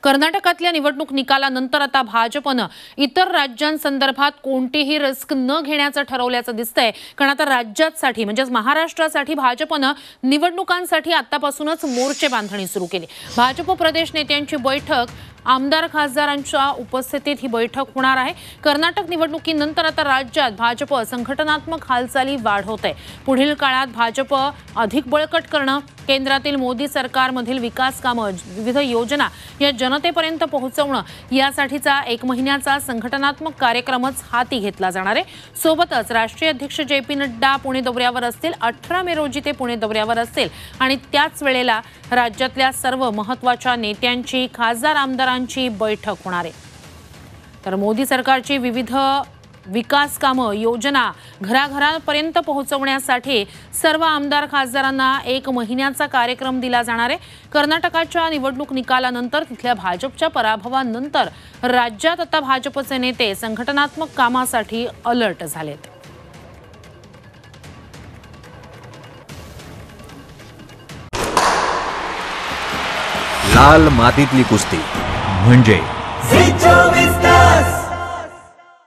कर्नाटकातल्या निवडणूक निकालानंतर आता भाजपनं इतर राज्यांसंदर्भात कोणतीही रिस्क न घेण्याचं ठरवल्याचं दिसतंय। कारण आता राज्यासाठी म्हणजे महाराष्ट्रासाठी भाजपनं निवडणुकांसाठी आतापासूनच मोर्चे बांधणी सुरू केली। भाजप प्रदेश नेत्यांची बैठक आमदार खासदारांच्या उपस्थितीत ही बैठक होणार आहे। कर्नाटक निवडणुकीनंतर आता राज्यात भाजप संघटनात्मक हालचाली वाढवत आहे। पुढील काळात भाजप अधिक बळकट करणं, केंद्रातील मोदी सरकारमधील विकास कामं, विविध योजना या जनतेपर्यंत पोहोचवणं यासाठीचा 1 महिन्याचा संघटनात्मक कार्यक्रमच हाती घेतला जाणार आहे। सोबतच राष्ट्रीय अध्यक्ष जे.पी. नड्डा पुणे दौऱ्यावर असतील। 18 मे रोजी ते पुणे दौऱ्यावर असतील आणि त्याच वेळेला राज्यातल्या सर्व महत्त्वाच्या नेत्यांची, खासदार आमदारांची बैठक होणार आहे। तर मोदी सरकारची विविध विकास कामं, योजना घराघरापर्यंत पोहोचवण्यासाठी सर्व आमदार खासदारांना 1 महिन्याचा कार्यक्रम दिला जाणार आहे। कर्नाटकाच्या निवडणूक निकालानंतर तिथल्या भाजपच्या पराभवानंतर राज्यात आता भाजपचे नेते संघटनात्मक कामासाठी अलर्ट झालेत। लाल मातीतली कुस्ती म्हणजे